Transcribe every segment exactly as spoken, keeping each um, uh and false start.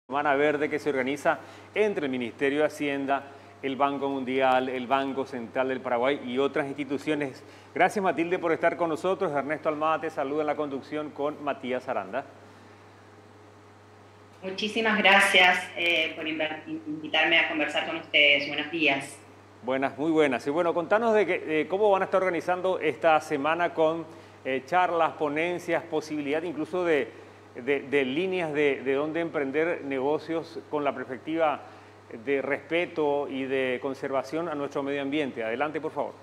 Semana Verde que se organiza entre el Ministerio de Hacienda, el Banco Mundial, el Banco Central del Paraguay y otras instituciones. Gracias, Matilde, por estar con nosotros. Ernesto Almada te saluda en la conducción con Matías Aranda. Muchísimas gracias eh, por invitarme a conversar con ustedes. Buenos días. Buenas, muy buenas. Y bueno, contanos de, que, de cómo van a estar organizando esta semana con eh, charlas, ponencias, posibilidad incluso de, de, de líneas de, de dónde emprender negocios con la perspectiva de respeto y de conservación a nuestro medio ambiente. Adelante, por favor.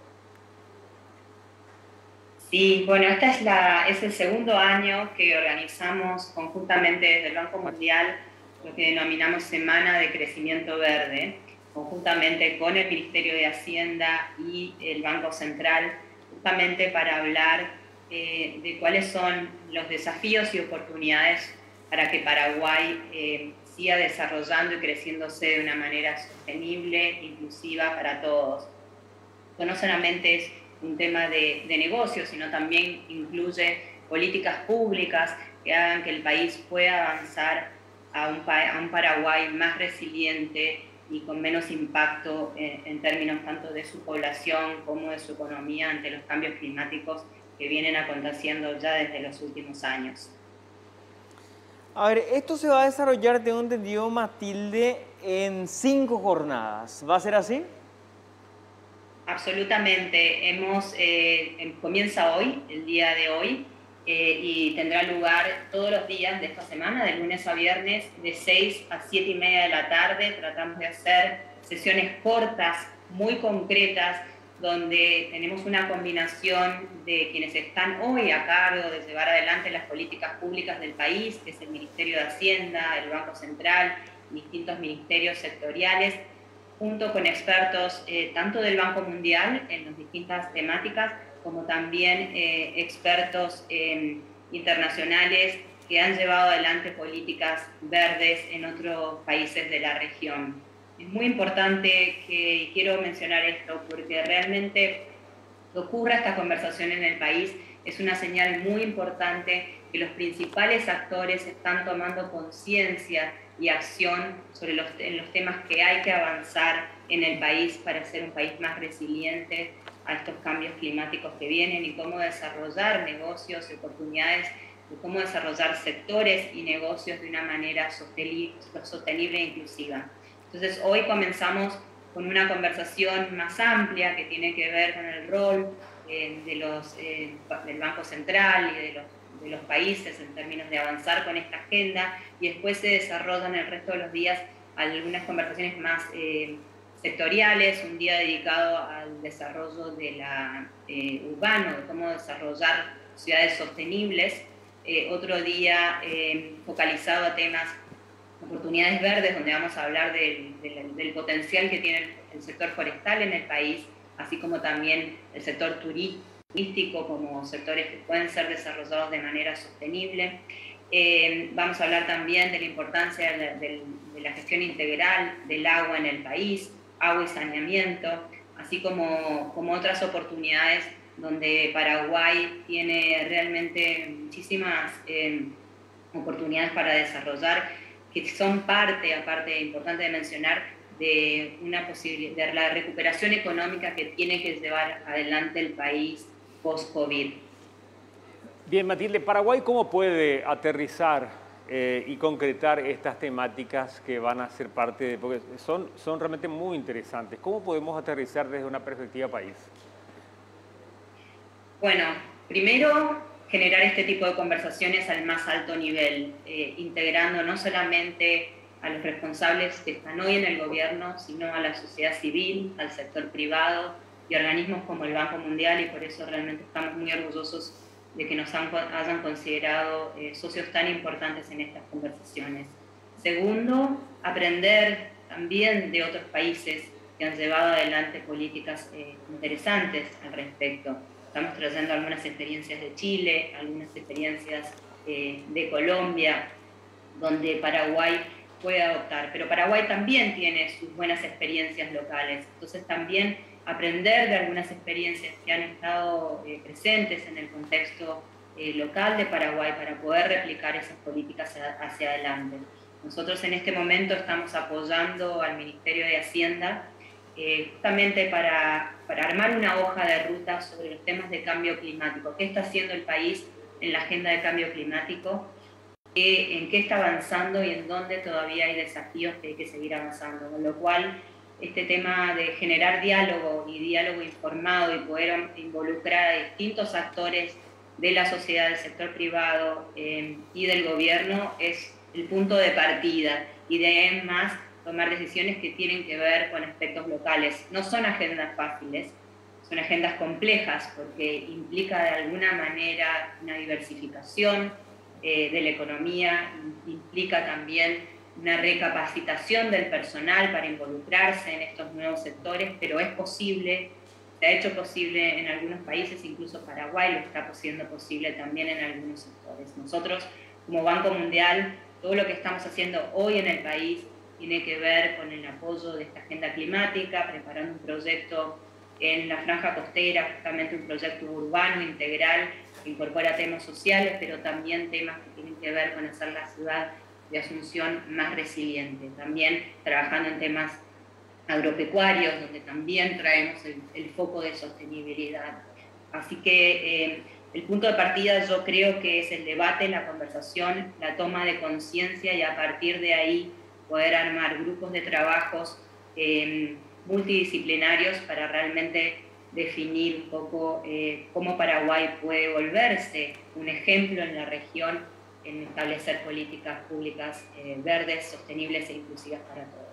Sí, bueno, este es, la, es el segundo año que organizamos conjuntamente desde el Banco Mundial lo que denominamos Semana de Crecimiento Verde, conjuntamente con el Ministerio de Hacienda y el Banco Central, justamente para hablar eh, de cuáles son los desafíos y oportunidades para que Paraguay eh, siga desarrollando y creciéndose de una manera sostenible, inclusiva para todos. Esto no solamente es un tema de, de negocios, sino también incluye políticas públicas que hagan que el país pueda avanzar a un, a un Paraguay más resiliente y con menos impacto en, en términos tanto de su población como de su economía ante los cambios climáticos que vienen aconteciendo ya desde los últimos años. A ver, esto se va a desarrollar, tengo entendido, Matilde, en cinco jornadas. ¿Va a ser así? Absolutamente. Hemos, eh, comienza hoy, el día de hoy, eh, y tendrá lugar todos los días de esta semana, de lunes a viernes, de seis a siete y media de la tarde. Tratamos de hacer sesiones cortas, muy concretas, donde tenemos una combinación de quienes están hoy a cargo de llevar adelante las políticas públicas del país, que es el Ministerio de Hacienda, el Banco Central, distintos ministerios sectoriales, junto con expertos eh, tanto del Banco Mundial en las distintas temáticas, como también eh, expertos eh, internacionales que han llevado adelante políticas verdes en otros países de la región. Es muy importante que quiero mencionar esto porque realmente que ocurra esta conversación en el país es una señal muy importante que los principales actores están tomando conciencia y acción sobre los, en los temas que hay que avanzar en el país para ser un país más resiliente a estos cambios climáticos que vienen y cómo desarrollar negocios y oportunidades, de cómo desarrollar sectores y negocios de una manera sostenible e inclusiva. Entonces hoy comenzamos con una conversación más amplia que tiene que ver con el rol eh, de los, eh, del Banco Central y de los de los países en términos de avanzar con esta agenda, y después se desarrollan el resto de los días algunas conversaciones más eh, sectoriales, un día dedicado al desarrollo de la, eh, urbano, de cómo desarrollar ciudades sostenibles, eh, otro día eh, focalizado a temas, oportunidades verdes, donde vamos a hablar del, del, del potencial que tiene el, el sector forestal en el país, así como también el sector turístico, como sectores que pueden ser desarrollados de manera sostenible. Eh, vamos a hablar también de la importancia de la, de, de la gestión integral del agua en el país, agua y saneamiento, así como, como otras oportunidades donde Paraguay tiene realmente muchísimas eh, oportunidades para desarrollar, que son parte, aparte importante de mencionar, de, una posibilidad, de la recuperación económica que tiene que llevar adelante el país post-COVID. Bien, Matilde, ¿Paraguay cómo puede aterrizar eh, y concretar estas temáticas que van a ser parte de...? Porque son, son realmente muy interesantes. ¿Cómo podemos aterrizar desde una perspectiva país? Bueno, primero generar este tipo de conversaciones al más alto nivel, eh, integrando no solamente a los responsables que están hoy en el gobierno, sino a la sociedad civil, al sector privado y organismos como el Banco Mundial, y por eso realmente estamos muy orgullosos de que nos han, hayan considerado eh, socios tan importantes en estas conversaciones. Segundo, aprender también de otros países que han llevado adelante políticas eh, interesantes al respecto. Estamos trayendo algunas experiencias de Chile, algunas experiencias eh, de Colombia, donde Paraguay puede adoptar, pero Paraguay también tiene sus buenas experiencias locales, entonces también aprender de algunas experiencias que han estado eh, presentes en el contexto eh, local de Paraguay para poder replicar esas políticas hacia, hacia adelante. Nosotros en este momento estamos apoyando al Ministerio de Hacienda eh, justamente para, para armar una hoja de ruta sobre los temas de cambio climático. ¿Qué está haciendo el país en la agenda de cambio climático? ¿Qué, ¿En qué está avanzando y en dónde todavía hay desafíos que hay que seguir avanzando? Con lo cual, este tema de generar diálogo y diálogo informado y poder involucrar a distintos actores de la sociedad, del sector privado eh, y del gobierno es el punto de partida, y de ahí en más tomar decisiones que tienen que ver con aspectos locales. No son agendas fáciles, son agendas complejas porque implica de alguna manera una diversificación eh, de la economía, implica también una recapacitación del personal para involucrarse en estos nuevos sectores, pero es posible, se ha hecho posible en algunos países, incluso Paraguay lo está siendo posible también en algunos sectores. Nosotros, como Banco Mundial, todo lo que estamos haciendo hoy en el país tiene que ver con el apoyo de esta agenda climática, preparando un proyecto en la franja costera, justamente un proyecto urbano integral que incorpora temas sociales, pero también temas que tienen que ver con hacer la ciudad de Asunción más resiliente. También trabajando en temas agropecuarios, donde también traemos el, el foco de sostenibilidad. Así que eh, el punto de partida yo creo que es el debate, la conversación, la toma de conciencia, y a partir de ahí poder armar grupos de trabajos eh, multidisciplinarios para realmente definir un poco eh, cómo Paraguay puede volverse un ejemplo en la región en establecer políticas públicas eh, verdes, sostenibles e inclusivas para todos.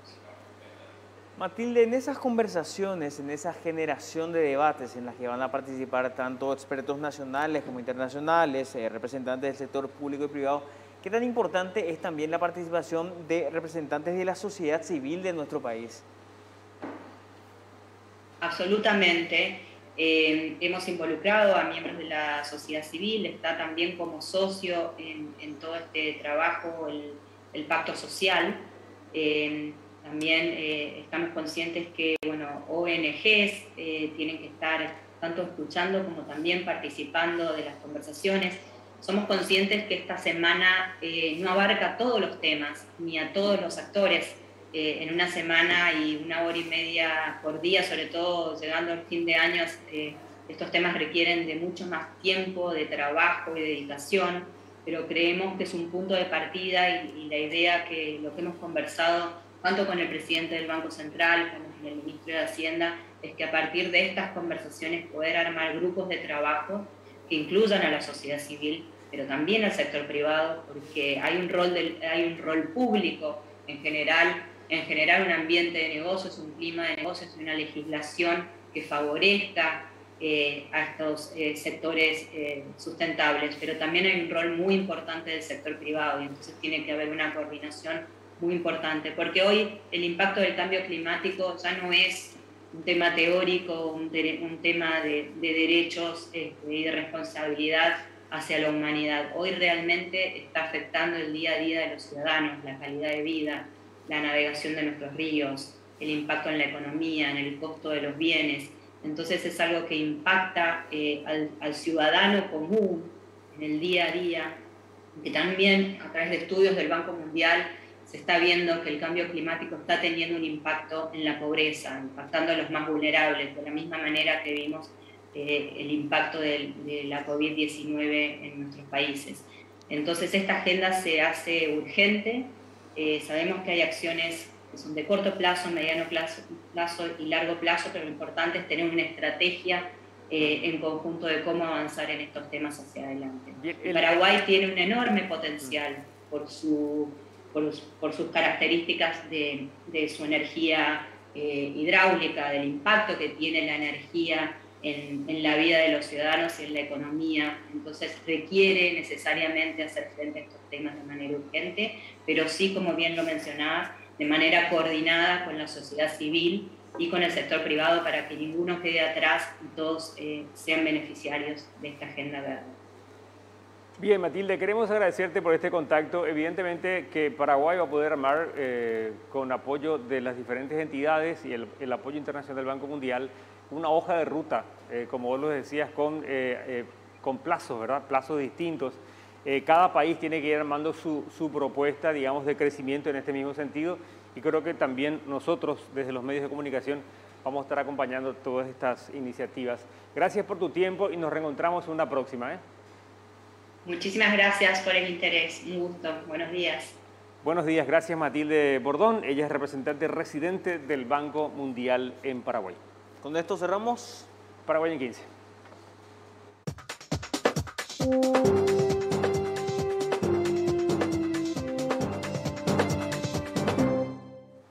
Matilde, en esas conversaciones, en esa generación de debates en las que van a participar tanto expertos nacionales como internacionales, eh, representantes del sector público y privado, ¿qué tan importante es también la participación de representantes de la sociedad civil de nuestro país? Absolutamente. Eh, hemos involucrado a miembros de la sociedad civil, está también como socio en, en todo este trabajo el, el Pacto Social. Eh, también eh, estamos conscientes que bueno, O N Ges eh, tienen que estar tanto escuchando como también participando de las conversaciones. Somos conscientes que esta semana eh, no abarca todos los temas ni a todos los actores. Eh, en una semana y una hora y media por día, sobre todo llegando al fin de año, eh, estos temas requieren de mucho más tiempo, de trabajo y dedicación, pero creemos que es un punto de partida y, y la idea que lo que hemos conversado tanto con el presidente del Banco Central como con el ministro de Hacienda es que a partir de estas conversaciones poder armar grupos de trabajo que incluyan a la sociedad civil, pero también al sector privado, porque hay un rol, del, hay un rol público en general en generar un ambiente de negocios, un clima de negocios y una legislación que favorezca eh, a estos eh, sectores eh, sustentables, pero también hay un rol muy importante del sector privado y entonces tiene que haber una coordinación muy importante, porque hoy el impacto del cambio climático ya no es un tema teórico, un, de, un tema de, de derechos este, y de responsabilidad hacia la humanidad. Hoy realmente está afectando el día a día de los ciudadanos, la calidad de vida, la navegación de nuestros ríos, el impacto en la economía, en el costo de los bienes. Entonces es algo que impacta eh, al, al ciudadano común en el día a día, que también a través de estudios del Banco Mundial se está viendo que el cambio climático está teniendo un impacto en la pobreza, impactando a los más vulnerables, de la misma manera que vimos eh, el impacto de, de la COVID diecinueve en nuestros países. Entonces esta agenda se hace urgente. Eh, sabemos que hay acciones que son de corto plazo, mediano plazo, plazo y largo plazo, pero lo importante es tener una estrategia eh, en conjunto de cómo avanzar en estos temas hacia adelante. El... Paraguay tiene un enorme potencial por, su, por, por sus características de, de su energía eh, hidráulica, del impacto que tiene la energía En, en la vida de los ciudadanos y en la economía. Entonces requiere necesariamente hacer frente a estos temas de manera urgente, pero sí, como bien lo mencionabas, de manera coordinada con la sociedad civil y con el sector privado para que ninguno quede atrás y todos eh, sean beneficiarios de esta agenda verde. Bien, Matilde, queremos agradecerte por este contacto. Evidentemente que Paraguay va a poder armar eh, con apoyo de las diferentes entidades y el, el apoyo internacional del Banco Mundial una hoja de ruta, eh, como vos lo decías, con, eh, eh, con plazos, ¿verdad? Plazos distintos. Eh, cada país tiene que ir armando su, su propuesta, digamos, de crecimiento en este mismo sentido, y creo que también nosotros, desde los medios de comunicación, vamos a estar acompañando todas estas iniciativas. Gracias por tu tiempo y nos reencontramos en una próxima, ¿eh? Muchísimas gracias por el interés. Un gusto. Buenos días. Buenos días. Gracias, Matilde Bordón. Ella es representante residente del Banco Mundial en Paraguay. Con esto cerramos. Paraguay en quince.